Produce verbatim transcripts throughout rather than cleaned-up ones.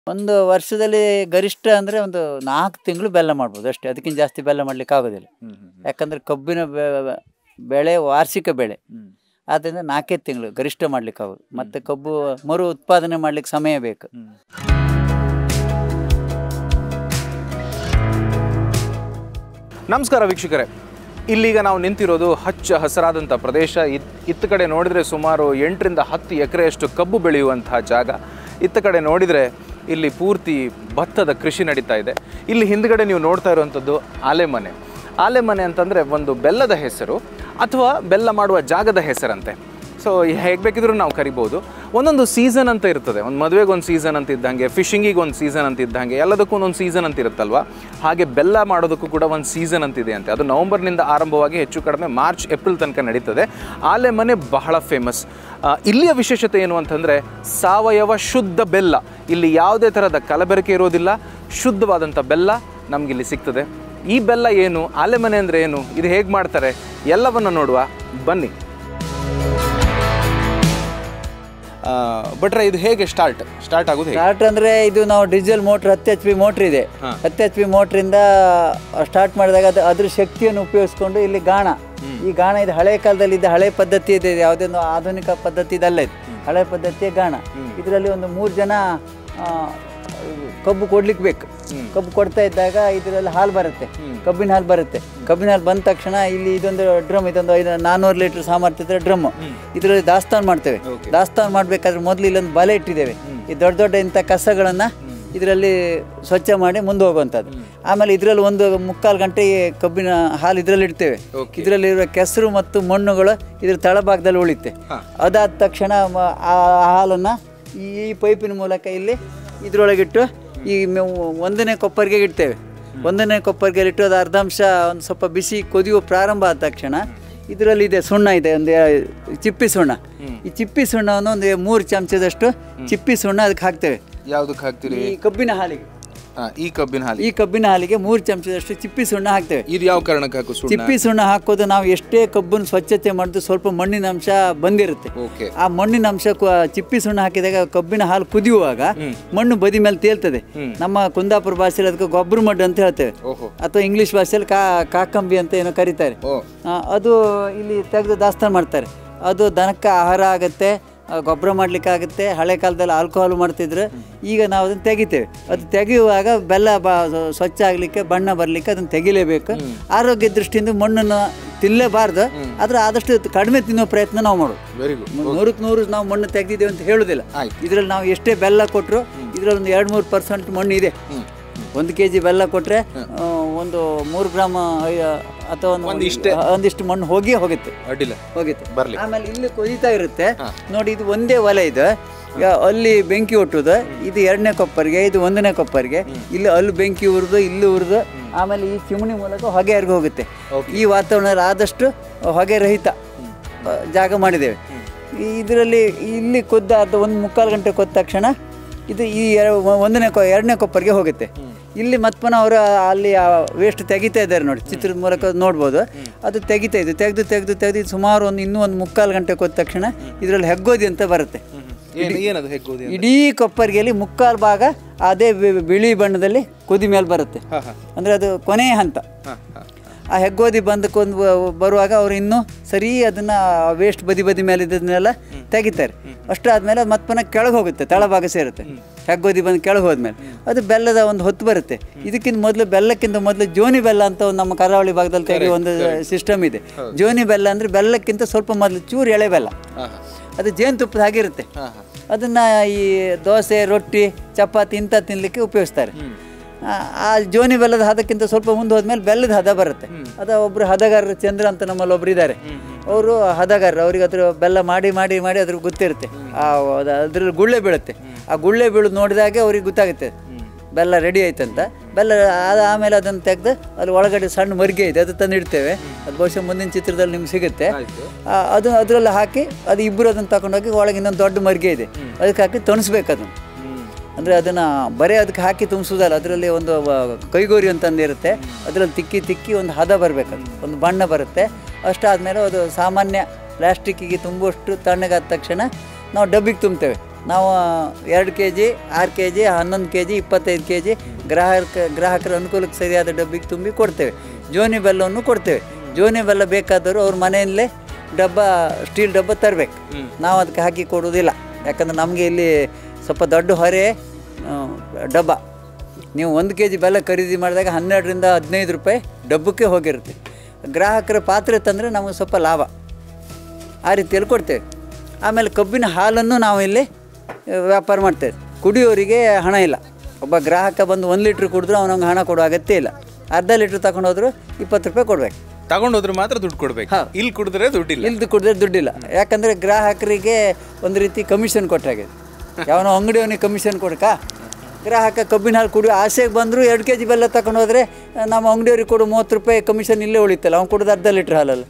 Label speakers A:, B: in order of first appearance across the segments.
A: ಒಂದು ವರ್ಷದಲ್ಲಿ ಗರಿಷ್ಠ ಅಂದರೆ ಒಂದು ನಾಲ್ಕು ತಿಂಗಳು ಬೆಲ್ಲ ಮಾಡ್ಬೋದು ಅಷ್ಟೇ, ಅದಕ್ಕಿಂತ ಜಾಸ್ತಿ ಬೆಲ್ಲ ಮಾಡಲಿಕ್ಕೆ ಆಗೋದಿಲ್ಲ. ಯಾಕಂದರೆ ಕಬ್ಬಿನ ಬೆಳೆ ವಾರ್ಷಿಕ ಬೆಳೆ, ಆದ್ದರಿಂದ ನಾಲ್ಕೈದು ತಿಂಗಳು ಗರಿಷ್ಠ ಮಾಡ್ಲಿಕ್ಕೆ ಆಗೋದು. ಮತ್ತು ಕಬ್ಬು ಮರು ಉತ್ಪಾದನೆ ಮಾಡ್ಲಿಕ್ಕೆ ಸಮಯ ಬೇಕು.
B: ನಮಸ್ಕಾರ ವೀಕ್ಷಕರೇ, ಇಲ್ಲಿಗ ನಾವು ನಿಂತಿರೋದು ಹಚ್ಚ ಹಸಿರಾದಂಥ ಪ್ರದೇಶ. ಇತ್ ಇತ್ತ ಕಡೆ ನೋಡಿದರೆ ಸುಮಾರು ಎಂಟರಿಂದ ಹತ್ತು ಎಕರೆಯಷ್ಟು ಕಬ್ಬು ಬೆಳೆಯುವಂತಹ ಜಾಗ. ಇತ್ತ ಕಡೆ ನೋಡಿದರೆ ಇಲ್ಲಿ ಪೂರ್ತಿ ಭತ್ತದ ಕೃಷಿ ನಡೀತಾ ಇದೆ. ಇಲ್ಲಿ ಹಿಂದ್ಗಡೆ ನೀವು ನೋಡ್ತಾ ಇರುವಂಥದ್ದು ಆಲೆಮನೆ. ಆಲೆಮನೆ ಅಂತಂದರೆ ಒಂದು ಬೆಲ್ಲದ ಹೆಸರು ಅಥವಾ ಬೆಲ್ಲ ಮಾಡುವ ಜಾಗದ ಹೆಸರಂತೆ. ಸೊ ಹೇಗೆ ಬೇಕಿದ್ರೂ ನಾವು ಕರಿಬೋದು. ಒಂದೊಂದು ಸೀಸನ್ ಅಂತ ಇರ್ತದೆ. ಒಂದು ಮದುವೆಗೆ ಒಂದು ಸೀಸನ್ ಅಂತ ಇದ್ದಂಗೆ, ಫಿಶಿಂಗಿಗೆ ಒಂದು ಸೀಸನ್ ಅಂತ ಇದ್ದಂಗೆ, ಎಲ್ಲದಕ್ಕೂ ಒಂದೊಂದು ಸೀಸನ್ ಅಂತ ಇರುತ್ತಲ್ವ. ಹಾಗೆ ಬೆಲ್ಲ ಮಾಡೋದಕ್ಕೂ ಕೂಡ ಒಂದು ಸೀಸನ್ ಅಂತಿದೆ ಅಂತೆ. ಅದು ನವಂಬರ್ನಿಂದ ಆರಂಭವಾಗಿ ಹೆಚ್ಚು ಕಡಿಮೆ ಮಾರ್ಚ್ ಏಪ್ರಿಲ್ ತನಕ ನಡೀತದೆ. ಆಲೆಮನೆ ಬಹಳ ಫೇಮಸ್. ಇಲ್ಲಿಯ ವಿಶೇಷತೆ ಏನು ಅಂತಂದರೆ ಸಾವಯವ ಶುದ್ಧ ಬೆಲ್ಲ. ಇಲ್ಲಿ ಯಾವುದೇ ಥರದ ಕಲಬೆರಕೆ ಇರೋದಿಲ್ಲ, ಶುದ್ಧವಾದಂಥ ಬೆಲ್ಲ ನಮಗಿಲ್ಲಿ ಸಿಗ್ತದೆ. ಈ ಬೆಲ್ಲ ಏನು, ಆಲೆಮನೆ ಅಂದರೆ ಏನು, ಇದು ಹೇಗೆ ಮಾಡ್ತಾರೆ, ಎಲ್ಲವನ್ನು ನೋಡುವ ಬನ್ನಿ. ಬಟ್ರೆ ಇದು ಹೇಗೆ ಸ್ಟಾರ್ಟ್ ಸ್ಟಾರ್ಟ್ ಆಗೋದು?
A: ಸ್ಟಾರ್ಟ್ ಅಂದರೆ ಇದು ನಾವು ಡೀಸೆಲ್ ಮೋಟ್ರ್ ಹತ್ತು ಎಚ್ ಪಿ ಮೋಟ್ರ್ ಇದೆ. ಹತ್ತು ಎಚ್ ಪಿ ಮೋಟ್ರಿಂದ ಸ್ಟಾರ್ಟ್ ಮಾಡಿದಾಗ ಅದು ಅದ್ರ ಶಕ್ತಿಯನ್ನು ಉಪಯೋಗಿಸ್ಕೊಂಡು ಇಲ್ಲಿ ಗಾಣ, ಈ ಗಾಣ ಇದು ಹಳೆ ಕಾಲದಲ್ಲಿ ಇದ್ದ ಹಳೆ ಪದ್ಧತಿ ಇದೆ, ಯಾವುದೊಂದು ಆಧುನಿಕ ಪದ್ಧತಿ ಇದಲ್ಲ, ಇದು ಹಳೆ ಪದ್ಧತಿಯ ಗಾಣ. ಇದರಲ್ಲಿ ಒಂದು ಮೂರು ಜನ ಕಬ್ಬು ಕೊಡ್ಲಿಕ್ಕೆ ಬೇಕು. ಕಬ್ಬು ಕೊಡ್ತಾ ಇದ್ದಾಗ ಇದರಲ್ಲಿ ಹಾಲು ಬರುತ್ತೆ, ಕಬ್ಬಿನ ಹಾಲು ಬರುತ್ತೆ. ಕಬ್ಬಿನ ಹಾಲು ಬಂದ ತಕ್ಷಣ ಇಲ್ಲಿ ಇದೊಂದು ಡ್ರಮ್, ಇದೊಂದು ಐದು ನಾನ್ನೂರು ಲೀಟರ್ ಸಾಮರ್ಥ್ಯದ ಡ್ರಮ್, ಇದರಲ್ಲಿ ದಾಸ್ತಾನು ಮಾಡ್ತೇವೆ. ದಾಸ್ತಾನು ಮಾಡಬೇಕಾದ್ರೆ ಮೊದಲು ಇಲ್ಲೊಂದು ಬಲೆ ಇಟ್ಟಿದ್ದೇವೆ. ಈ ದೊಡ್ಡ ದೊಡ್ಡ ಇಂಥ ಕಸಗಳನ್ನು ಇದರಲ್ಲಿ ಸ್ವಚ್ಛ ಮಾಡಿ ಮುಂದೆ ಹೋಗುವಂಥದ್ದು. ಆಮೇಲೆ ಇದರಲ್ಲಿ ಒಂದು ಮುಕ್ಕಾಲು ಗಂಟೆ ಕಬ್ಬಿನ ಹಾಲು ಇದರಲ್ಲಿ ಇಡ್ತೇವೆ. ಇದರಲ್ಲಿರುವ ಕೆಸರು ಮತ್ತು ಮಣ್ಣುಗಳು ಇದ್ರ ತಳಭಾಗದಲ್ಲಿ ಉಳಿತೆ. ಅದಾದ ತಕ್ಷಣ ಆ ಹಾಲನ್ನು ಈ ಪೈಪಿನ ಮೂಲಕ ಇಲ್ಲಿ ಇದರೊಳಗಿಟ್ಟು ಈ ಒಂದನೇ ಕೊಪ್ಪರಿಗೆ ಇಡ್ತೇವೆ. ಒಂದನೇ ಕೊಪ್ಪರಿಗೆ ಇಟ್ಟು ಅದು ಅರ್ಧಾಂಶ ಒಂದು ಸ್ವಲ್ಪ ಬಿಸಿ ಕುದಿಯುವ ಪ್ರಾರಂಭ ಆದ ತಕ್ಷಣ ಇದರಲ್ಲಿ ಇದೆ ಸುಣ್ಣ ಇದೆ, ಒಂದು ಚಿಪ್ಪಿ ಸುಣ್ಣ. ಈ ಚಿಪ್ಪಿ ಸುಣ್ಣವನ್ನು ಒಂದು ಮೂರು ಚಮಚದಷ್ಟು ಚಿಪ್ಪಿ ಸುಣ್ಣ ಅದಕ್ಕೆ ಹಾಕ್ತೇವೆ.
B: ಯಾವುದಕ್ಕೆ ಹಾಕ್ತೀರಿ?
A: ಈ ಕಬ್ಬಿನ ಹಾಲಿಗೆ.
B: ಈ ಕಬ್ಬಿನ ಹಾಲಿಗೆ
A: ಈ ಕಬ್ಬಿನ ಹಾಲಿಗೆ ಮೂರು ಚಮಚದಷ್ಟು ಚಿಪ್ಪಿ ಸುಣ್ಣ ಹಾಕ್ತೇವೆ.
B: ಇದು ಯಾವ ಕಾರಣಕ್ಕೆ ಹಾಕೋ?
A: ಚಿಪ್ಪಿ ಸುಣ್ಣ ಹಾಕೋದು ನಾವು ಎಷ್ಟೇ ಕಬ್ಬನ್ನು ಸ್ವಚ್ಛತೆ ಮಾಡಿದ್ರು ಸ್ವಲ್ಪ ಮಣ್ಣಿನ ಅಂಶ ಬಂದಿರುತ್ತೆ. ಆ ಮಣ್ಣಿನ ಅಂಶ ಚಿಪ್ಪಿ ಸುಣ್ಣ ಹಾಕಿದಾಗ ಕಬ್ಬಿನ ಹಾಲು ಕುದಿಯುವಾಗ ಮಣ್ಣು ಬದಿ ಮೇಲೆ ತೇಲ್ತದೆ. ನಮ್ಮ ಕುಂದಾಪುರ ಭಾಷೆಯಲ್ಲಿ ಅದಕ್ಕೆ ಗೊಬ್ಬರ ಮಡ್ಡು ಅಂತ ಹೇಳ್ತೇವೆ, ಅಥವಾ ಇಂಗ್ಲಿಷ್ ಭಾಷೆಯಲ್ಲಿ ಕಾ ಕಾಕಂಬಿ ಅಂತ ಏನೋ ಕರೀತಾರೆ. ಅದು ಇಲ್ಲಿ ತೆಗೆದು ದಾಸ್ತಾನು ಮಾಡ್ತಾರೆ. ಅದು ದನಕ್ಕೆ ಆಹಾರ ಆಗುತ್ತೆ, ಗೊಬ್ಬರ ಮಾಡಲಿಕ್ಕಾಗುತ್ತೆ. ಹಳೆ ಕಾಲದಲ್ಲಿ ಆಲ್ಕೋಹಾಲ್ ಮಾಡ್ತಿದ್ರು, ಈಗ ನಾವು ಅದನ್ನು ತೆಗಿತೇವೆ. ಅದು ತೆಗೆಯುವಾಗ ಬೆಲ್ಲ ಬಾ ಸ್ವಚ್ಛ ಆಗಲಿಕ್ಕೆ, ಬಣ್ಣ ಬರಲಿಕ್ಕೆ ಅದನ್ನು ತೆಗಿಲೇಬೇಕು. ಆರೋಗ್ಯ ದೃಷ್ಟಿಯಿಂದ ಮಣ್ಣನ್ನು ತಿನ್ನಲೇಬಾರ್ದು, ಆದರೆ ಆದಷ್ಟು ಕಡಿಮೆ ತಿನ್ನೋ ಪ್ರಯತ್ನ ನಾವು ಮಾಡೋದು.
B: Very good.
A: ನೂರಕ್ಕೆ ನೂರು ನಾವು ಮಣ್ಣು ತೆಗೆದಿದ್ದೇವೆ ಅಂತ ಹೇಳೋದಿಲ್ಲ. ಇದರಲ್ಲಿ ನಾವು ಎಷ್ಟೇ ಬೆಲ್ಲ ಕೊಟ್ಟರು ಇದರಲ್ಲಿ ಒಂದು ಎರಡು ಮೂರು ಪರ್ಸೆಂಟ್ ಮಣ್ಣು ಇದೆ. ಒಂದು ಕೆ ಜಿ ಬೆಲ್ಲ ಕೊಟ್ಟರೆ ಒಂದು ಮೂರು ಗ್ರಾಮ್ ಅಥವಾ ಒಂದಿಷ್ಟು ಒಂದಿಷ್ಟು ಮಣ್ಣು ಹೋಗಿ ಹೋಗುತ್ತೆ
B: ಅಡ್ಡಿಲ್ಲ
A: ಹೋಗುತ್ತೆ
B: ಬರಲಿ.
A: ಆಮೇಲೆ ಇಲ್ಲಿ ಕೊಯ್ತಾ ಇರುತ್ತೆ ನೋಡಿ, ಇದು ಒಂದೇ ಒಲೆ ಇದೆ. ಅಲ್ಲಿ ಬೆಂಕಿ ಒಟ್ಟುದು, ಇದು ಎರಡನೇ ಕೊಪ್ಪರಿಗೆ, ಇದು ಒಂದನೇ ಕೊಪ್ಪರಿಗೆ. ಇಲ್ಲಿ ಅಲ್ಲಿ ಬೆಂಕಿ ಉರಿದು ಇಲ್ಲಿ ಉರಿದು ಆಮೇಲೆ ಈ ಚಿಮಣಿ ಮೂಲಕ ಹೊಗೆ ಹರಿದು ಹೋಗುತ್ತೆ. ಈ ವಾತಾವರಣದಲ್ಲಿ ಆದಷ್ಟು ಹೊಗೆ ರಹಿತ ಜಾಗ ಮಾಡಿದ್ದೇವೆ. ಇದರಲ್ಲಿ ಇಲ್ಲಿ ಕೊದ್ದ ಅರ್ಧ ಒಂದು ಮುಕ್ಕಾಲು ಗಂಟೆ ಕೊದ್ದ ತಕ್ಷಣ ಇದು ಈ ಒಂದನೇ ಕೊ ಎರಡನೇ ಕೊಪ್ಪರಿಗೆ ಹೋಗುತ್ತೆ. ಇಲ್ಲಿ ಮತ್ತೆ ಪುನಃ ಅವರು ಅಲ್ಲಿ ವೇಸ್ಟ್ ತೆಗಿತಾ ಇದ್ದಾರೆ ನೋಡಿ, ಚಿತ್ರದ ಮೂಲಕ ನೋಡ್ಬೋದು. ಅದು ತೆಗಿತಾ ಇದ್ದು ತೆಗೆದು ತೆಗೆದು ತೆಗೆದು ಸುಮಾರು ಒಂದು ಇನ್ನೂ ಒಂದು ಮುಕ್ಕಾಲು ಗಂಟೆ ಕೊದ್ದ ತಕ್ಷಣ ಇದರಲ್ಲಿ ಹೆಗ್ಗೋದಿ ಅಂತ ಬರುತ್ತೆ. ಇಡೀ ಕೊಪ್ಪರಿಗೆಯಲ್ಲಿ ಮುಕ್ಕಾಲು ಭಾಗ ಅದೇ ಬಿಳಿ ಬಣ್ಣದಲ್ಲಿ ಕುದಿ ಮೇಲೆ ಬರುತ್ತೆ. ಅಂದರೆ ಅದು ಕೊನೆಯ ಹಂತ. ಆ ಹೆಗ್ಗೋದಿ ಬಂದಕ್ಕೊಂದು ಬರುವಾಗ ಅವರು ಇನ್ನೂ ಸರಿ ಅದನ್ನು ವೇಸ್ಟ್ ಬದಿ ಬದಿ ಮೇಲೆ ಇದ್ದದನ್ನೆಲ್ಲ ತೆಗಿತಾರೆ. ಅಷ್ಟಾದ್ಮೇಲೆ ಮತ್ತೆ ಪುನಃ ಕೆಳಗೆ ಹೋಗುತ್ತೆ, ತಳಭಾಗ ಸೇರುತ್ತೆ. ಹೆಗ್ಗೋದಿ ಬಂದು ಕೆಳಗೆ ಹೋದ್ಮೇಲೆ ಅದು ಬೆಲ್ಲದ ಒಂದು ಹೊತ್ತು ಬರುತ್ತೆ. ಇದಕ್ಕಿಂತ ಮೊದಲು ಬೆಲ್ಲಕ್ಕಿಂತ ಮೊದಲು ಜೋನಿ ಬೆಲ್ಲ ಅಂತ ಒಂದು ನಮ್ಮ ಕರಾವಳಿ ಭಾಗದಲ್ಲಿ ತೆಗೆಯುವ ಒಂದು ಸಿಸ್ಟಮ್ ಇದೆ. ಜೋನಿ ಬೆಲ್ಲ ಅಂದರೆ ಬೆಲ್ಲಕ್ಕಿಂತ ಸ್ವಲ್ಪ ಮೊದಲು ಚೂರು ಎಳೆ ಬೆಲ್ಲ, ಅದು ಜೇನುತುಪ್ಪದ ಹಾಗಿರುತ್ತೆ. ಅದನ್ನು ಈ ದೋಸೆ, ರೊಟ್ಟಿ, ಚಪಾತಿ ಇಂಥ ತಿನ್ನಲಿಕ್ಕೆ ಉಪಯೋಗಿಸ್ತಾರೆ. ಆ ಜೋನಿ ಬೆಲ್ಲದ ಹದಕ್ಕಿಂತ ಸ್ವಲ್ಪ ಮುಂದೆ ಹೋದ್ಮೇಲೆ ಬೆಲ್ಲದ ಹದ ಬರುತ್ತೆ. ಅದು ಒಬ್ಬರು ಹದಗಾರರು ಚಂದ್ರ ಅಂತ ನಮ್ಮಲ್ಲಿ ಒಬ್ರು ಇದ್ದಾರೆ. ಅವರು ಹದಗಾರರು, ಅವ್ರಿಗೆ ಅದ್ರ ಬೆಲ್ಲ ಮಾಡಿ ಮಾಡಿ ಮಾಡಿ ಅದ್ರ ಗೊತ್ತಿರುತ್ತೆ. ಆ ಅದ್ರಲ್ಲಿ ಗುಳ್ಳೆ ಬೀಳುತ್ತೆ. ಆ ಗುಳ್ಳೆ ಬೀಳೋದು ನೋಡಿದಾಗೆ ಅವ್ರಿಗೆ ಗೊತ್ತಾಗುತ್ತೆ ಬೆಲ್ಲ ರೆಡಿ ಆಯ್ತಂತ. ಬೆಲ್ಲ ಅದು ಆಮೇಲೆ ಅದನ್ನು ತೆಗೆದು ಅಲ್ಲಿ ಒಳಗಡೆ ಸಣ್ಣ ಮರಿಗೆ ಇದೆ, ಅದು ತಂದು ಇಡ್ತೇವೆ. ಅದು ಬಹುಶಃ ಮುಂದಿನ ಚಿತ್ರದಲ್ಲಿ ನಿಮ್ಗೆ ಸಿಗುತ್ತೆ. ಅದು ಅದರಲ್ಲಿ ಹಾಕಿ ಅದು ಇಬ್ಬರು ಅದನ್ನು ತಗೊಂಡೋಗಿ ಒಳಗೆ ಇನ್ನೊಂದು ದೊಡ್ಡ ಮರಿಗೆ ಇದೆ, ಅದಕ್ಕೆ ಹಾಕಿ ತೊಣಸ್ಬೇಕು ಅದನ್ನು. ಅಂದರೆ ಅದನ್ನು ಬರೀ ಅದಕ್ಕೆ ಹಾಕಿ ತುಂಬಿಸೋದಲ್ಲ, ಅದರಲ್ಲಿ ಒಂದು ಕೈಗೋರಿ ಅಂತಂದು ಇರುತ್ತೆ, ಅದರಲ್ಲಿ ತಿಕ್ಕಿ ತಿಕ್ಕಿ ಒಂದು ಹದ ಬರಬೇಕು, ಒಂದು ಬಣ್ಣ ಬರುತ್ತೆ. ಅಷ್ಟಾದಮೇಲೆ ಅದು ಸಾಮಾನ್ಯ ಪ್ಲಾಸ್ಟಿಕ್ಕಿಗೆ ತುಂಬುವಷ್ಟು ತಣ್ಣಗಾದ ತಕ್ಷಣ ನಾವು ಡಬ್ಬಿಗೆ ತುಂಬ್ತೇವೆ. ನಾವು ಎರಡು ಕೆ ಜಿ ಆರು ಕೆ ಜಿ ಹನ್ನೊಂದು ಕೆ ಜಿ ಇಪ್ಪತ್ತೈದು ಕೆ ಜಿ ಗ್ರಾಹಕ ಗ್ರಾಹಕರ ಅನುಕೂಲಕ್ಕೆ ಸರಿಯಾದ ಡಬ್ಬಿಗೆ ತುಂಬಿ ಕೊಡ್ತೇವೆ. ಜೋನಿ ಬೆಲ್ಲವನ್ನು ಕೊಡ್ತೇವೆ. ಜೋನಿ ಬೆಲ್ಲ ಬೇಕಾದವರು ಅವ್ರ ಮನೆಯಲ್ಲೇ ಡಬ್ಬ ಸ್ಟೀಲ್ ಡಬ್ಬ ತರಬೇಕು. ನಾವು ಅದಕ್ಕೆ ಹಾಕಿ ಕೊಡೋದಿಲ್ಲ. ಯಾಕಂದರೆ ನಮಗೆ ಇಲ್ಲಿ ಸ್ವಲ್ಪ ದೊಡ್ಡ ಹೊರೆ ಡಬ್ಬ. ನೀವು ಒಂದು ಕೆ ಜಿ ಬೆಲ್ಲ ಖರೀದಿ ಮಾಡಿದಾಗ ಹನ್ನೆರಡರಿಂದ ಹದಿನೈದು ರೂಪಾಯಿ ಡಬ್ಬಕ್ಕೆ ಹೋಗಿರುತ್ತೆ. ಗ್ರಾಹಕರ ಪಾತ್ರೆ ತಂದರೆ ನಮಗೆ ಸ್ವಲ್ಪ ಲಾಭ. ಆ ರೀತಿಯಲ್ಲಿ ಕೊಡ್ತೇವೆ. ಆಮೇಲೆ ಕಬ್ಬಿನ ಹಾಲನ್ನು ನಾವು ಇಲ್ಲಿ ವ್ಯಾಪಾರ ಮಾಡ್ತೇವೆ. ಕುಡಿಯೋರಿಗೆ ಹಣ ಇಲ್ಲ. ಒಬ್ಬ ಗ್ರಾಹಕ ಬಂದು ಒಂದು ಲೀಟ್ರ್ ಕುಡಿದ್ರು ಅವನಿಗೆ ಹಣ ಕೊಡೋ ಅಗತ್ಯ ಇಲ್ಲ. ಅರ್ಧ ಲೀಟ್ರ್ ತಗೊಂಡೋದ್ರು ಇಪ್ಪತ್ತು ರೂಪಾಯಿ ಕೊಡ್ಬೇಕು.
B: ತಗೊಂಡೋದ್ರೆ ಮಾತ್ರ ದುಡ್ಡು ಕೊಡ್ಬೇಕು. ಇಲ್ಲಿ ಕುಡಿದ್ರೆ ದುಡ್ಡಿಲ್ಲ. ಇಲ್ಲಿ
A: ಕುಡಿದ್ರೆ ದುಡ್ಡಿಲ್ಲ. ಯಾಕಂದರೆ ಗ್ರಾಹಕರಿಗೆ ಒಂದು ರೀತಿ ಕಮಿಷನ್ ಕೊಟ್ಟಾಗಿದೆ. ಯಾವನೋ ಅಂಗಡಿಯವನಿಗೆ ಕಮಿಷನ್ ಕೊಡ್ಕ ಗ್ರಾಹಕ ಕಬ್ಬಿನ ಹಾಲು ಕುಡಿಯೋ ಆಸೆಗೆ ಬಂದರೂ ಎರಡು ಕೆ ಜಿ ಬೆಲ್ಲ ತಗೊಂಡೋದ್ರೆ ನಮ್ಮ ಅಂಗಡಿಯವ್ರಿಗೆ ಕೊಡು ಮೂವತ್ತು ರೂಪಾಯಿ ಕಮಿಷನ್ ಇಲ್ಲೇ ಉಳಿತಲ್ಲ. ಅವ್ನು ಕುಡಿದು ಅರ್ಧ ಲೀಟ್ರ್ ಹಾಲಲ್ಲ.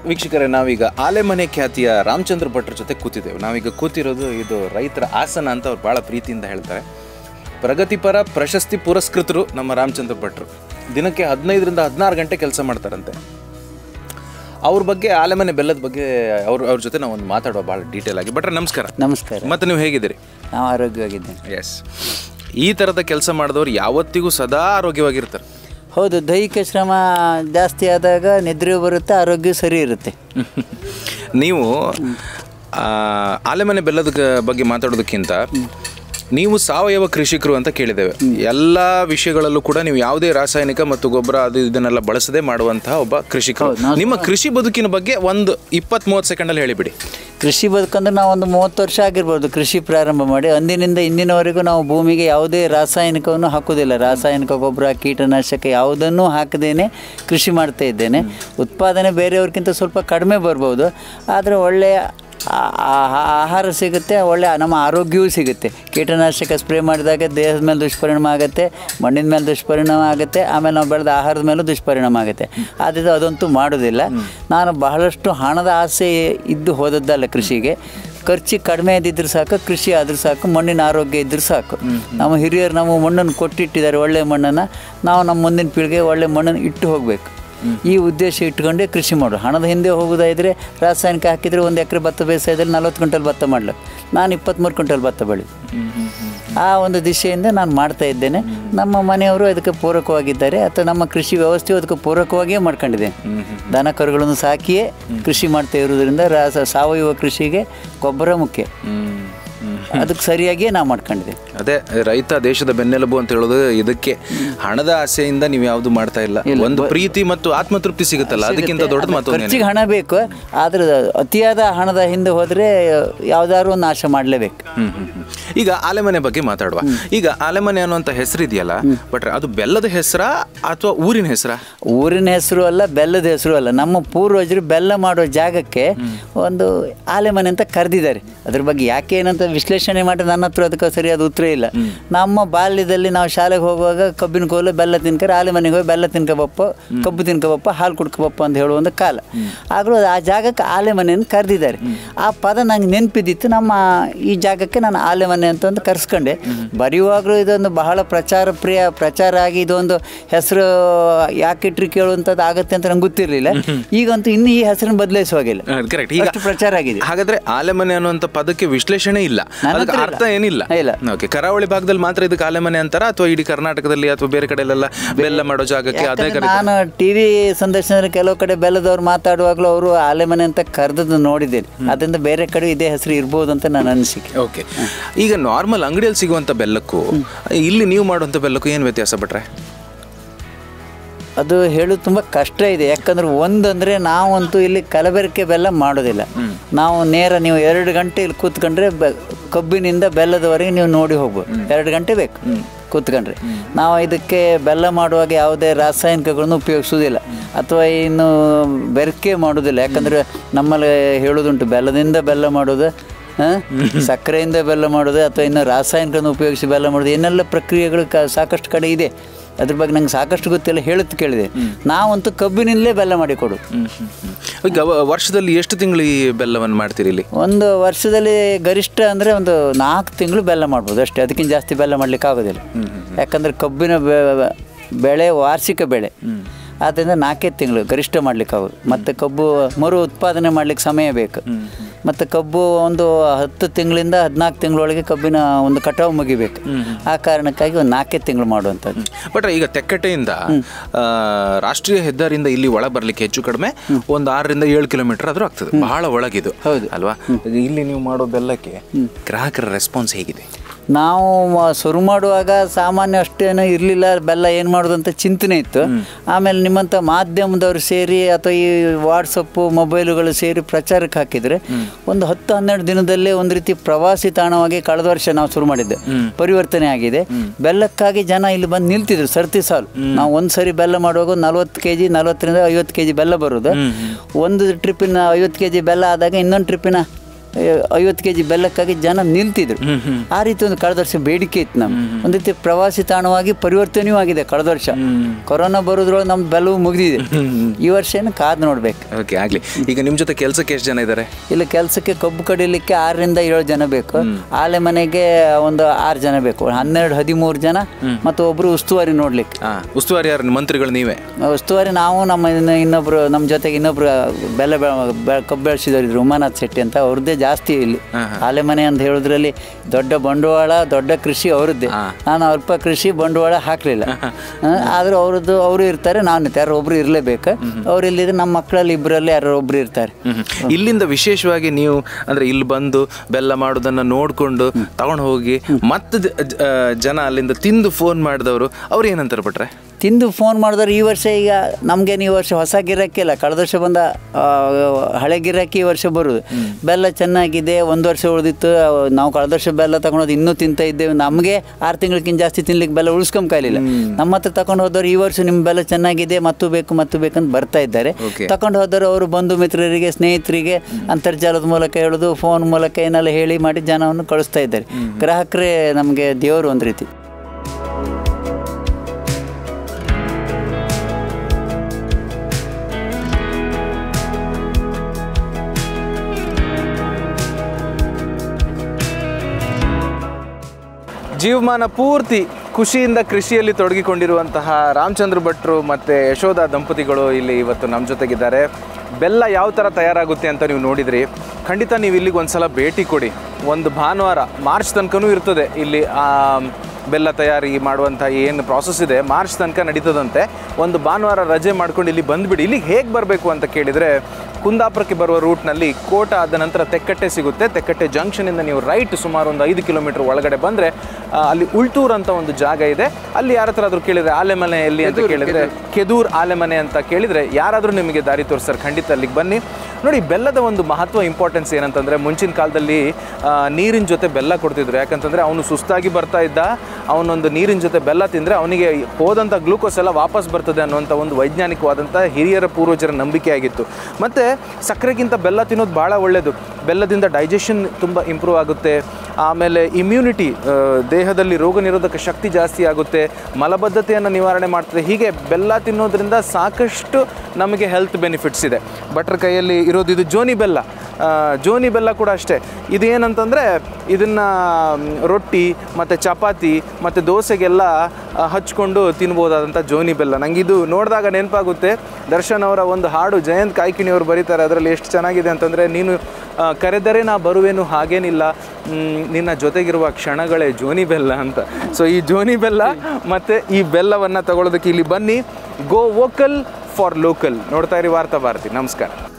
B: ವೀಕ್ಷಕರೇ, ನಾವೀಗ ಆಲೆಮನೆ ಖ್ಯಾತಿಯ ರಾಮಚಂದ್ರ ಭಟ್ರ ಜೊತೆ ಕೂತಿದ್ದೇವೆ. ನಾವೀಗ ಕೂತಿರೋದು ಇದು ರೈತರ ಆಸನ ಅಂತ ಅವ್ರು ಭಾಳ ಪ್ರೀತಿಯಿಂದ ಹೇಳ್ತಾರೆ. ಪ್ರಗತಿಪರ ಪ್ರಶಸ್ತಿ ಪುರಸ್ಕೃತರು ನಮ್ಮ ರಾಮಚಂದ್ರ ಭಟ್ರು. ದಿನಕ್ಕೆ ಹದಿನೈದರಿಂದ ಹದಿನಾರು ಗಂಟೆ ಕೆಲಸ ಮಾಡ್ತಾರಂತೆ. ಅವ್ರ ಬಗ್ಗೆ, ಆಲೆಮನೆ ಬೆಲ್ಲದ ಬಗ್ಗೆ ಅವ್ರ ಅವ್ರ ಜೊತೆ ನಾವು ಒಂದು ಮಾತಾಡುವ ಭಾಳ ಡೀಟೇಲ್ ಆಗಿ. ಭಟ್ರೆ ನಮಸ್ಕಾರ.
A: ನಮಸ್ಕಾರ.
B: ಮತ್ತು ನೀವು ಹೇಗಿದ್ದೀರಿ?
A: ನಾವು ಆರೋಗ್ಯವಾಗಿದ್ದೇನೆ.
B: ಎಸ್, ಈ ಥರದ ಕೆಲಸ ಮಾಡಿದವ್ರು ಯಾವತ್ತಿಗೂ ಸದಾ ಆರೋಗ್ಯವಾಗಿರ್ತಾರೆ.
A: ಹೌದು, ದೈಹಿಕ ಶ್ರಮ ಜಾಸ್ತಿ ಆದಾಗ ನಿದ್ರೆ ಬರುತ್ತೆ, ಆರೋಗ್ಯ ಸರಿ ಇರುತ್ತೆ.
B: ನೀವು ಆಲೆಮನೆ ಬೆಲ್ಲದ ಬಗ್ಗೆ ಮಾತಾಡೋದಕ್ಕಿಂತ ನೀವು ಸಾವಯವ ಕೃಷಿಕರು ಅಂತ ಕೇಳಿದ್ದೇವೆ. ಎಲ್ಲ ವಿಷಯಗಳಲ್ಲೂ ಕೂಡ ನೀವು ಯಾವುದೇ ರಾಸಾಯನಿಕ ಮತ್ತು ಗೊಬ್ಬರ ಅದು ಇದನ್ನೆಲ್ಲ ಬಳಸದೆ ಮಾಡುವಂತಹ ಒಬ್ಬ ಕೃಷಿಕರು. ನಿಮ್ಮ ಕೃಷಿ ಬದುಕಿನ ಬಗ್ಗೆ ಒಂದು ಇಪ್ಪತ್ತು ಮೂವತ್ತು ಸೆಕೆಂಡಲ್ಲಿ ಹೇಳಿಬಿಡಿ.
A: ಕೃಷಿ ಬದುಕಂದ್ರೆ ನಾವು ಒಂದು ಮೂವತ್ತು ವರ್ಷ ಆಗಿರ್ಬೋದು ಕೃಷಿ ಪ್ರಾರಂಭ ಮಾಡಿ. ಅಂದಿನಿಂದ ಇಂದಿನವರೆಗೂ ನಾವು ಭೂಮಿಗೆ ಯಾವುದೇ ರಾಸಾಯನಿಕವನ್ನು ಹಾಕೋದಿಲ್ಲ. ರಾಸಾಯನಿಕ ಗೊಬ್ಬರ, ಕೀಟನಾಶಕ ಯಾವುದನ್ನೂ ಹಾಕದೇನೆ ಕೃಷಿ ಮಾಡ್ತಾ ಇದ್ದೇನೆ. ಉತ್ಪಾದನೆ ಬೇರೆಯವ್ರಿಗಿಂತ ಸ್ವಲ್ಪ ಕಡಿಮೆ ಬರ್ಬೋದು, ಆದರೆ ಒಳ್ಳೆಯ ಆಹಾರ ಸಿಗುತ್ತೆ, ಒಳ್ಳೆಯ ನಮ್ಮ ಆರೋಗ್ಯವೂ ಸಿಗುತ್ತೆ. ಕೀಟನಾಶಕ ಸ್ಪ್ರೇ ಮಾಡಿದಾಗ ದೇಹದ ಮೇಲೆ ದುಷ್ಪರಿಣಾಮ ಆಗುತ್ತೆ, ಮಣ್ಣಿನ ಮೇಲೆ ದುಷ್ಪರಿಣಾಮ ಆಗುತ್ತೆ, ಆಮೇಲೆ ನಾವು ಬೆಳೆದ ಆಹಾರದ ಮೇಲೂ ದುಷ್ಪರಿಣಾಮ ಆಗುತ್ತೆ. ಆದ್ದರಿಂದ ಅದಂತೂ ಮಾಡೋದಿಲ್ಲ. ನಾನು ಬಹಳಷ್ಟು ಹಣದ ಆಸೆ ಇದ್ದು ಹೋದದ್ದಲ್ಲ ಕೃಷಿಗೆ. ಖರ್ಚು ಕಡಿಮೆ ಇದ್ದಿದ್ರೆ ಸಾಕು, ಕೃಷಿ ಆದರೂ ಸಾಕು, ಮಣ್ಣಿನ ಆರೋಗ್ಯ ಇದ್ದರೂ ಸಾಕು. ನಮ್ಮ ಹಿರಿಯರು ನಮ್ಮ ಮಣ್ಣನ್ನು ಕೊಟ್ಟಿಟ್ಟಿದ್ದಾರೆ, ಒಳ್ಳೆಯ ಮಣ್ಣನ್ನು. ನಾವು ನಮ್ಮ ಮುಂದಿನ ಪೀಳಿಗೆ ಒಳ್ಳೆಯ ಮಣ್ಣನ್ನು ಇಟ್ಟು ಹೋಗಬೇಕು. ಈ ಉದ್ದೇಶ ಇಟ್ಕೊಂಡೇ ಕೃಷಿ ಮಾಡು. ಹಣದ ಹಿಂದೆ ಹೋಗೋದಾದರೆ ರಾಸಾಯನಿಕ ಹಾಕಿದರೆ ಒಂದು ಎಕರೆ ಭತ್ತ ಬೇಸಾಯದಲ್ಲಿ ನಲ್ವತ್ತು ಕ್ವಿಂಟಲ್ ಭತ್ತ ಮಾಡಲು ನಾನು ಇಪ್ಪತ್ತ್ಮೂರು ಕ್ವಿಂಟಲ್ ಭತ್ತ ಬೆಳೆ. ಆ ಒಂದು ದಿಶೆಯಿಂದ ನಾನು ಮಾಡ್ತಾ ಇದ್ದೇನೆ. ನಮ್ಮ ಮನೆಯವರು ಅದಕ್ಕೆ ಪೂರಕವಾಗಿದ್ದಾರೆ, ಅಥವಾ ನಮ್ಮ ಕೃಷಿ ವ್ಯವಸ್ಥೆಯು ಅದಕ್ಕೆ ಪೂರಕವಾಗಿಯೇ ಮಾಡ್ಕೊಂಡಿದ್ದೇನೆ. ದನ ಕರುಗಳನ್ನು ಸಾಕಿಯೇ ಕೃಷಿ ಮಾಡ್ತಾ ಇರೋದ್ರಿಂದ ರಾಸ ಸಾವಯವ ಕೃಷಿಗೆ ಗೊಬ್ಬರ ಮುಖ್ಯ. ಅದಕ್ಕೆ ಸರಿಯಾಗಿಯೇ ನಾವು ಮಾಡ್ಕೊಂಡಿದ್ದೆ.
B: ಅದೇ ರೈತ ದೇಶದ ಬೆನ್ನೆಲುಬು ಅಂತ ಹೇಳೋದು ಇದಕ್ಕೆ. ಹಣದ ಆಸೆಯಿಂದ ನೀವು ಯಾವುದು ಮಾಡ್ತಾ ಇಲ್ಲ. ಒಂದು ಪ್ರೀತಿ ಮತ್ತು ಆತ್ಮತೃಪ್ತಿ ಸಿಗುತ್ತಲ್ಲ, ಅದಕ್ಕಿಂತ ದೊಡ್ಡದು ಮತ್ತೊಂದು.
A: ಖರ್ಚಿಗೆ ಹಣ ಬೇಕು, ಆದ್ರೆ ಅತಿಯಾದ ಹಣದ ಹಿಂದೆ ಹೋದ್ರೆ ಯಾವ್ದಾದ್ರು ಒಂದು ನಾಶ ಮಾಡಲೇಬೇಕು.
B: ಈಗ ಆಲೆಮನೆ ಬಗ್ಗೆ ಮಾತಾಡುವ. ಈಗ ಆಲೆಮನೆ ಅನ್ನುವಂಥ ಹೆಸರು ಇದೆಯಲ್ಲ ಬಟ್ ಅದು ಬೆಲ್ಲದ ಹೆಸರಾ ಅಥವಾ ಊರಿನ ಹೆಸರಾ?
A: ಊರಿನ ಹೆಸರು ಅಲ್ಲ, ಬೆಲ್ಲದ ಹೆಸರು ಅಲ್ಲ. ನಮ್ಮ ಪೂರ್ವಜರು ಬೆಲ್ಲ ಮಾಡೋ ಜಾಗಕ್ಕೆ ಒಂದು ಆಲೆಮನೆ ಅಂತ ಕರೆದಿದ್ದಾರೆ. ಅದ್ರ ಬಗ್ಗೆ ಯಾಕೆ ಏನಂತ ವಿಶ್ಲೇಷಣೆ ಮಾಡಿ ನನ್ನ ಹತ್ರ ಅದಕ್ಕೆ ಸರಿಯಾದ ಉತ್ತರ ಇಲ್ಲ. ನಮ್ಮ ಬಾಲ್ಯದಲ್ಲಿ ನಾವು ಶಾಲೆಗೆ ಹೋಗುವಾಗ ಕಬ್ಬಿನ ಕೋಲು ಬೆಲ್ಲ ತಿನ್ಕರೆ, ಆಲೆಮನೆಗೆ ಹೋಗಿ ಬೆಲ್ಲ ತಿನ್ಕೋಬಪ್ಪ, ಕಬ್ಬು ತಿನ್ಕೋಬಪ್ಪ, ಹಾಲು ಕುಡ್ಕೋಬಪ್ಪ ಅಂತ ಹೇಳುವ ಒಂದು ಕಾಲ. ಆಗಲೂ ಆ ಜಾಗಕ್ಕೆ ಆಲೆಮನೆಯನ್ನು ಕರೆದಿದ್ದಾರೆ. ಆ ಪದ ನಂಗೆ ನೆನಪಿದ್ದಿತ್ತು. ನಮ್ಮ ಈ ಜಾಗಕ್ಕೆ ನಾನು ಆಲೆಮನೆ ಅಂತ ಒಂದು ಕರೆಸ್ಕೊಂಡೆ. ಬರೆಯುವಾಗಲೂ ಇದೊಂದು ಬಹಳ ಪ್ರಚಾರ ಪ್ರಿಯ ಪ್ರಚಾರ ಆಗಿ ಇದೊಂದು ಹೆಸರು ಯಾಕಿಟ್ರಿ ಕೇಳುವಂಥದ್ದು ಆಗುತ್ತೆ ಅಂತ ನಂಗೆ ಗೊತ್ತಿರಲಿಲ್ಲ. ಈಗಂತೂ ಇನ್ನೂ ಈ ಹೆಸರನ್ನು ಬದಲಾಯಿಸುವಾಗಿಲ್ಲ, ಅಷ್ಟು ಪ್ರಚಾರ ಆಗಿದೆ.
B: ಹಾಗಾದ್ರೆ ಆಲೆಮನೆ ಅನ್ನುವಂಥ ಪದಕ್ಕೆ ವಿಶ್ಲೇಷಣೆ ಇಲ್ಲ, ಅರ್ಥ ಏನಿಲ್ಲ. ಓಕೆ, ಕರಾವಳಿ ಭಾಗದಲ್ಲಿ ಮಾತ್ರ ಇದಕ್ಕೆ ಆಲೆಮನೆ ಅಂತಾರ ಅಥವಾ ಇಡೀ ಕರ್ನಾಟಕದಲ್ಲಿ ಅಥವಾ ಬೇರೆ ಕಡೆ ಎಲ್ಲ ಬೆಲ್ಲ ಮಾಡೋ ಜಾಗಕ್ಕೆ ಅದೇ?
A: ನಾನು ಟಿವಿ ಸಂದರ್ಶನದಲ್ಲಿ ಕೆಲವು ಕಡೆ ಬೆಲ್ಲದವ್ರು ಮಾತಾಡುವಾಗಲೂ ಅವರು ಆಲೆಮನೆ ಅಂತ ಕರೆದದ್ದು ನೋಡಿದ್ದೇನೆ. ಅದರಿಂದ ಬೇರೆ ಕಡೆ ಇದೇ ಹೆಸರು ಇರ್ಬೋದು ಅಂತ ನನ್ನ ಅನಿಸಿಕೆ.
B: ಓಕೆ, ಈಗ ನಾರ್ಮಲ್ ಅಂಗಡಿಯಲ್ಲಿ ಸಿಗುವಂಥ ಬೆಲ್ಲಕ್ಕೂ ಇಲ್ಲಿ ನೀವು ಮಾಡುವಂಥ ಬೆಲ್ಲಕ್ಕೂ ಏನು ವ್ಯತ್ಯಾಸ ಬಿಟ್ರೆ?
A: ಅದು ಹೇಳೋದು ತುಂಬ ಕಷ್ಟ ಇದೆ. ಯಾಕಂದ್ರೆ ಒಂದಂದರೆ ನಾವಂತೂ ಇಲ್ಲಿ ಕಲಬೆರಕೆ ಬೆಲ್ಲ ಮಾಡೋದಿಲ್ಲ. ನಾವು ನೇರ ನೀವು ಎರಡು ಗಂಟೆ ಇಲ್ಲಿ ಕೂತ್ಕೊಂಡ್ರೆ ಬೆ ಕಬ್ಬಿನಿಂದ ಬೆಲ್ಲದವರೆಗೆ ನೀವು ನೋಡಿ ಹೋಗ್ಬೋದು. ಎರಡು ಗಂಟೆ ಬೇಕು ಕೂತ್ಕೊಂಡ್ರೆ. ನಾವು ಇದಕ್ಕೆ ಬೆಲ್ಲ ಮಾಡುವಾಗ ಯಾವುದೇ ರಾಸಾಯನಿಕಗಳನ್ನು ಉಪಯೋಗಿಸೋದಿಲ್ಲ ಅಥವಾ ಇನ್ನು ಬೆರಕೆ ಮಾಡೋದಿಲ್ಲ. ಯಾಕಂದರೆ ನಮ್ಮಲ್ಲಿ ಹೇಳೋದುಂಟು, ಬೆಲ್ಲದಿಂದ ಬೆಲ್ಲ ಮಾಡೋದು, ಸಕ್ಕರೆಯಿಂದ ಬೆಲ್ಲ ಮಾಡೋದು, ಅಥವಾ ಇನ್ನು ರಾಸಾಯನಿಕವನ್ನು ಉಪಯೋಗಿಸಿ ಬೆಲ್ಲ ಮಾಡೋದು, ಏನೆಲ್ಲ ಪ್ರಕ್ರಿಯೆಗಳು ಕ ಸಾಕಷ್ಟು ಕಡೆ ಇದೆ. ಅದ್ರ ಬಗ್ಗೆ ನಂಗೆ ಸಾಕಷ್ಟು ಗೊತ್ತಿಲ್ಲ, ಹೇಳುತ್ತೆ ಕೇಳಿದೆ. ನಾವಂತೂ ಕಬ್ಬಿನಿಂದಲೇ ಬೆಲ್ಲ ಮಾಡಿ ಕೊಡು.
B: ಈಗ ವರ್ಷದಲ್ಲಿ ಎಷ್ಟು ತಿಂಗಳು ಈ ಬೆಲ್ಲವನ್ನು ಮಾಡ್ತೀರಿ ಇಲ್ಲಿ?
A: ಒಂದು ವರ್ಷದಲ್ಲಿ ಗರಿಷ್ಠ ಅಂದರೆ ಒಂದು ನಾಲ್ಕು ತಿಂಗಳು ಬೆಲ್ಲ ಮಾಡ್ಬೋದು ಅಷ್ಟೇ. ಅದಕ್ಕಿಂತ ಜಾಸ್ತಿ ಬೆಲ್ಲ ಮಾಡಲಿಕ್ಕೆ ಆಗೋದಿಲ್ಲ. ಯಾಕಂದರೆ ಕಬ್ಬಿನ ಬೆಳೆ ವಾರ್ಷಿಕ ಬೆಳೆ, ಆದ್ದರಿಂದ ನಾಲ್ಕೈದು ತಿಂಗಳು ಗರಿಷ್ಠ ಮಾಡಲಿಕ್ಕಾಗೋದು. ಮತ್ತು ಕಬ್ಬು ಮರು ಉತ್ಪಾದನೆ ಮಾಡಲಿಕ್ಕೆ ಸಮಯ ಬೇಕು. ಮತ್ತು ಕಬ್ಬು ಒಂದು ಹತ್ತು ತಿಂಗಳಿಂದ ಹದಿನಾಲ್ಕು ತಿಂಗಳೊಳಗೆ ಕಬ್ಬಿನ ಒಂದು ಕಟಾವು ಮುಗಿಬೇಕು. ಆ ಕಾರಣಕ್ಕಾಗಿ ಒಂದು ನಾಲ್ಕೈದು ತಿಂಗಳು ಮಾಡುವಂಥದ್ದು.
B: ಬಟ್ ಈಗ ತೆಕ್ಕಟ್ಟೆಯಿಂದ ರಾಷ್ಟ್ರೀಯ ಹೆದ್ದಾರಿಯಿಂದ ಇಲ್ಲಿ ಒಳ ಬರಲಿಕ್ಕೆ ಹೆಚ್ಚು ಕಡಿಮೆ ಒಂದು ಆರರಿಂದ ಏಳು ಕಿಲೋಮೀಟರ್ ಆದರೂ ಆಗ್ತದೆ. ಬಹಳ ಒಳಗಿದು, ಹೌದು ಅಲ್ವಾ? ಇಲ್ಲಿ ನೀವು ಮಾಡೋ ಬೆಲ್ಲಕ್ಕೆ ಗ್ರಾಹಕರ ರೆಸ್ಪಾನ್ಸ್ ಹೇಗಿದೆ?
A: ನಾವು ಶುರು ಮಾಡುವಾಗ ಸಾಮಾನ್ಯ ಅಷ್ಟೇನೂ ಇರಲಿಲ್ಲ, ಬೆಲ್ಲ ಏನು ಮಾಡೋದು ಅಂತ ಚಿಂತನೆ ಇತ್ತು. ಆಮೇಲೆ ನಿಮ್ಮಂಥ ಮಾಧ್ಯಮದವರು ಸೇರಿ ಅಥವಾ ಈ ವಾಟ್ಸಪ್ಪು ಮೊಬೈಲುಗಳು ಸೇರಿ ಪ್ರಚಾರಕ್ಕೆ ಹಾಕಿದರೆ ಒಂದು ಹತ್ತು ಹನ್ನೆರಡು ದಿನದಲ್ಲೇ ಒಂದು ರೀತಿ ಪ್ರವಾಸಿ ತಾಣವಾಗಿ ಕಳೆದ ವರ್ಷ ನಾವು ಶುರು ಮಾಡಿದ್ದೆ, ಪರಿವರ್ತನೆ ಆಗಿದೆ. ಬೆಲ್ಲಕ್ಕಾಗಿ ಜನ ಇಲ್ಲಿ ಬಂದು ನಿಲ್ತಿದ್ರು ಸರ್ತಿ ಸಾಲು. ನಾವು ಒಂದು ಸರಿ ಬೆಲ್ಲ ಮಾಡುವಾಗ ನಲ್ವತ್ತು ಕೆ ಜಿ ನಲ್ವತ್ತರಿಂದ ಐವತ್ತು ಕೆ ಜಿ ಬೆಲ್ಲ ಬರೋದು. ಒಂದು ಟ್ರಿಪ್ಪಿನ ಐವತ್ತು ಕೆ ಜಿ ಬೆಲ್ಲ ಆದಾಗ ಇನ್ನೊಂದು ಟ್ರಿಪ್ಪಿನ ಐವತ್ತು ಕೆ ಜಿ ಬೆಲ್ಲಕ್ಕಾಗಿ ಜನ ನಿಲ್ತಿದ್ರು. ಆ ರೀತಿ ಒಂದು ಕಳೆದ ವರ್ಷ ಬೇಡಿಕೆ ಇತ್ತು ನಮ್ಗೆ. ಒಂದು ರೀತಿ ಪ್ರವಾಸಿ ತಾಣವಾಗಿ ಪರಿವರ್ತನೆಯೂ ಆಗಿದೆ ಕಳೆದ ವರ್ಷ. ಕೊರೋನಾ ಬರೋದ್ರೊಳಗೆ ನಮ್ಮ ಬೆಲ್ಲವು ಮುಗಿದಿದೆ. ಈ ವರ್ಷ ಏನು ಕಾದು ನೋಡ್ಬೇಕು.
B: ಓಕೆ, ಆಗಲಿ. ಈಗ ನಿಮ್ಮ ಜೊತೆ ಕೆಲಸಕ್ಕೆ ಎಷ್ಟು ಜನ ಇದ್ದಾರೆ?
A: ಇಲ್ಲಿ ಕೆಲಸಕ್ಕೆ ಕಬ್ಬು ಕಡಿಲಿಕ್ಕೆ ಆರರಿಂದ ಏಳು ಜನ ಬೇಕು. ಆಲೆ ಮನೆಗೆ ಒಂದು ಆರು ಜನ ಬೇಕು. ಹನ್ನೆರಡು ಹದಿಮೂರು ಜನ ಮತ್ತು ಒಬ್ರು ಉಸ್ತುವಾರಿ ನೋಡ್ಲಿಕ್ಕೆ.
B: ಉಸ್ತುವಾರಿ ಯಾರು? ಮಂತ್ರಿಗಳು ನೀವೇ?
A: ಉಸ್ತುವಾರಿ ನಾವು, ನಮ್ಮ ಇನ್ನೊಬ್ರು ನಮ್ಮ ಜೊತೆಗೆ ಇನ್ನೊಬ್ರು ಬೆಲ್ಲ ಕಬ್ಬು ಬೆಳೆಸಿದವರು ಉಮಾನಾಥ್ ಶೆಟ್ಟಿ ಅಂತ, ಅವ್ರದ್ದೇ ಜಾಸ್ತಿ ಇಲ್ಲಿ. ಆಲೆ ಮನೆ ಅಂತ ಹೇಳೋದ್ರಲ್ಲಿ ದೊಡ್ಡ ಬಂಡವಾಳ, ದೊಡ್ಡ ಕೃಷಿ ಅವ್ರದ್ದೇ. ನಾನು ಅಲ್ಪ ಕೃಷಿ ಬಂಡವಾಳ ಹಾಕಲಿಲ್ಲ. ಆದರೂ ಅವ್ರದ್ದು ಅವರು ಇರ್ತಾರೆ, ನಾನು ಯಾರು ಒಬ್ರು ಇರಲೇಬೇಕು. ಅವ್ರು ಇಲ್ಲಿದ್ರೆ ನಮ್ಮ ಮಕ್ಕಳಲ್ಲಿ ಇಬ್ಬರಲ್ಲಿ ಯಾರು ಒಬ್ರು ಇರ್ತಾರೆ.
B: ಇಲ್ಲಿಂದ ವಿಶೇಷವಾಗಿ ನೀವು ಅಂದರೆ ಇಲ್ಲಿ ಬಂದು ಬೆಲ್ಲ ಮಾಡೋದನ್ನು ನೋಡಿಕೊಂಡು ತಗೊಂಡು ಹೋಗಿ ಮತ್ತೆ ಜನ ಅಲ್ಲಿಂದ ತಿಂದು ಫೋನ್ ಮಾಡಿದವರು ಅವ್ರು ಏನಂತಾರೆ ಬಿಟ್ರೆ?
A: ತಿಂದು ಫೋನ್ ಮಾಡಿದ್ರೆ ಈ ವರ್ಷ ಈಗ ನಮಗೇನು ಈ ವರ್ಷ ಹೊಸ ಗಿರಾಕಿ ಇಲ್ಲ, ಕಳೆದ ವರ್ಷ ಬಂದ ಹಳೆ ಗಿರಾಕಿ ಈ ವರ್ಷ ಬರೋದು. ಬೆಲ್ಲ ಚೆನ್ನಾಗಿದೆ, ಒಂದು ವರ್ಷ ಉಳಿದಿತ್ತು. ನಾವು ಕಳೆದ ವರ್ಷ ಬೆಲ್ಲ ತಗೊಂಡೋದು ಇನ್ನೂ ತಿಂತ ಇದ್ದೇವೆ. ನಮಗೆ ಆರು ತಿಂಗಳಕ್ಕಿಂತ ಜಾಸ್ತಿ ತಿನ್ಲಿಕ್ಕೆ ಬೆಲ್ಲ ಉಳಿಸ್ಕೊಂಬಕಾಲಿಲ್ಲ. ನಮ್ಮ ಹತ್ರ ತಗೊಂಡು ಹೋದವ್ರು ಈ ವರ್ಷ ನಿಮ್ಮ ಬೆಲ್ಲ ಚೆನ್ನಾಗಿದೆ, ಮತ್ತು ಬೇಕು ಮತ್ತು ಬೇಕಂತ ಬರ್ತಾ ಇದ್ದಾರೆ. ತಗೊಂಡು ಹೋದವರು ಅವರು ಬಂಧು ಮಿತ್ರರಿಗೆ, ಸ್ನೇಹಿತರಿಗೆ ಅಂತರ್ಜಾಲದ ಮೂಲಕ ಹೇಳೋದು, ಫೋನ್ ಮೂಲಕ ಏನೆಲ್ಲ ಹೇಳಿ ಮಾಡಿ ಜನವನ್ನು ಕಳಿಸ್ತಾ ಇದ್ದಾರೆ. ಗ್ರಾಹಕರೇ ನಮಗೆ ದೇವರು ಒಂದು ರೀತಿ.
B: ಜೀವಮಾನ ಪೂರ್ತಿ ಖುಷಿಯಿಂದ ಕೃಷಿಯಲ್ಲಿ ತೊಡಗಿಕೊಂಡಿರುವಂತಹ ರಾಮಚಂದ್ರ ಭಟ್ರು ಮತ್ತು ಯಶೋಧ ದಂಪತಿಗಳು ಇಲ್ಲಿ ಇವತ್ತು ನಮ್ಮ ಜೊತೆಗಿದ್ದಾರೆ. ಬೆಲ್ಲ ಯಾವ ಥರ ತಯಾರಾಗುತ್ತೆ ಅಂತ ನೀವು ನೋಡಿದ್ರಿ. ಖಂಡಿತ ನೀವು ಇಲ್ಲಿಗೆ ಒಂದು ಸಲ ಭೇಟಿ ಕೊಡಿ. ಒಂದು ಭಾನುವಾರ ಮಾರ್ಚ್ ತನಕನೂ ಇರ್ತದೆ ಇಲ್ಲಿ ಬೆಲ್ಲ ತಯಾರಿ ಮಾಡುವಂಥ ಏನು ಪ್ರಾಸೆಸ್ ಇದೆ ಮಾರ್ಚ್ ತನಕ ನಡೀತದಂತೆ. ಒಂದು ಭಾನುವಾರ ರಜೆ ಮಾಡ್ಕೊಂಡು ಇಲ್ಲಿ ಬಂದುಬಿಡಿ. ಇಲ್ಲಿಗೆ ಹೇಗೆ ಬರಬೇಕು ಅಂತ ಕೇಳಿದರೆ ಕುಂದಾಪುರಕ್ಕೆ ಬರುವ ರೂಟ್ನಲ್ಲಿ ಕೋಟ ಆದ ನಂತರ ತೆಕ್ಕಟ್ಟೆ ಸಿಗುತ್ತೆ. ತೆಕ್ಕಟ್ಟೆ ಜಂಕ್ಷನಿಂದ ನೀವು ರೈಟ್ ಸುಮಾರು ಒಂದು ಐದು ಕಿಲೋಮೀಟರ್ ಒಳಗಡೆ ಬಂದರೆ ಅಲ್ಲಿ ಉಲ್ಟೂರ್ ಅಂತ ಒಂದು ಜಾಗ ಇದೆ. ಅಲ್ಲಿ ಯಾರ ಹತ್ರ ಆದರೂ ಕೇಳಿದರೆ ಆಲೆಮನೆ ಎಲ್ಲಿ ಅಂತ ಕೇಳಿದರೆ ಕೆದೂರ್ ಆಲೆಮನೆ ಅಂತ ಕೇಳಿದರೆ ಯಾರಾದರೂ ನಿಮಗೆ ದಾರಿ ತೋರಿಸ್ತಾರೆ. ಖಂಡಿತ ಅಲ್ಲಿಗೆ ಬನ್ನಿ. ನೋಡಿ, ಬೆಲ್ಲದ ಒಂದು ಮಹತ್ವ ಇಂಪಾರ್ಟೆನ್ಸ್ ಏನಂತಂದರೆ ಮುಂಚಿನ ಕಾಲದಲ್ಲಿ ನೀರಿನ ಜೊತೆ ಬೆಲ್ಲ ಕೊಡ್ತಿದ್ರು. ಯಾಕಂತಂದರೆ ಅವನು ಸುಸ್ತಾಗಿ ಬರ್ತಾ ಇದ್ದ, ಅವನೊಂದು ನೀರಿನ ಜೊತೆ ಬೆಲ್ಲ ತಿಂದರೆ ಅವನಿಗೆ ಹೋದಂಥ ಗ್ಲೂಕೋಸ್ ಎಲ್ಲ ವಾಪಸ್ ಬರ್ತದೆ ಅನ್ನುವಂಥ ಒಂದು ವೈಜ್ಞಾನಿಕವಾದಂಥ ಹಿರಿಯರ ಪೂರ್ವಜರ ನಂಬಿಕೆ ಆಗಿತ್ತು. ಮತ್ತು ಸಕ್ಕರೆಗಿಂತ ಬೆಲ್ಲ ತಿನ್ನೋದು ಭಾಳ ಒಳ್ಳೆಯದು. ಬೆಲ್ಲದಿಂದ ಡೈಜೆಷನ್ ತುಂಬ ಇಂಪ್ರೂವ್ ಆಗುತ್ತೆ. ಆಮೇಲೆ ಇಮ್ಯುನಿಟಿ, ದೇಹದಲ್ಲಿ ರೋಗ ನಿರೋಧಕ ಶಕ್ತಿ ಜಾಸ್ತಿ ಆಗುತ್ತೆ. ಮಲಬದ್ಧತೆಯನ್ನು ನಿವಾರಣೆ ಮಾಡ್ತದೆ. ಹೀಗೆ ಬೆಲ್ಲ ತಿನ್ನೋದ್ರಿಂದ ಸಾಕಷ್ಟು ನಮಗೆ ಹೆಲ್ತ್ ಬೆನಿಫಿಟ್ಸ್ ಇದೆ. ಭಟ್ರ ಕೈಯಲ್ಲಿ ಇರೋದು ಇದು ಜೋನಿ ಬೆಲ್ಲ. ಜೋನಿ ಬೆಲ್ಲ ಕೂಡ ಅಷ್ಟೇ. ಇದೇನಂತಂದರೆ ಇದನ್ನು ರೊಟ್ಟಿ ಮತ್ತು ಚಪಾತಿ ಮತ್ತು ದೋಸೆಗೆಲ್ಲ ಹಚ್ಕೊಂಡು ತಿನ್ಬೋದಾದಂಥ ಜೋನಿ ಬೆಲ್ಲ. ನನಗೆ ಇದು ನೋಡಿದಾಗ ನೆನಪಾಗುತ್ತೆ ದರ್ಶನ್ ಅವರ ಒಂದು ಹಾಡು, ಜಯಂತ್ ಕಾಯ್ಕಿಣಿಯವರು ಬರೀತಾರೆ. ಅದರಲ್ಲಿ ಎಷ್ಟು ಚೆನ್ನಾಗಿದೆ ಅಂತಂದರೆ, ನೀನು ಕರೆದರೆ ನಾ ಬರುವೇನು ಹಾಗೇನಿಲ್ಲ, ನಿನ್ನ ಜೊತೆಗಿರುವ ಕ್ಷಣಗಳೇ ಜೋನಿ ಬೆಲ್ಲ ಅಂತ. ಸೊ ಈ ಜೋನಿ ಬೆಲ್ಲ ಮತ್ತು ಈ ಬೆಲ್ಲವನ್ನು ತಗೊಳ್ಳೋದಕ್ಕೆ ಇಲ್ಲಿ ಬನ್ನಿ. Go vocal for local. ನೋಡ್ತಾ ಇರಿ ವಾರ್ತಾ ಭಾರತಿ. ನಮಸ್ಕಾರ.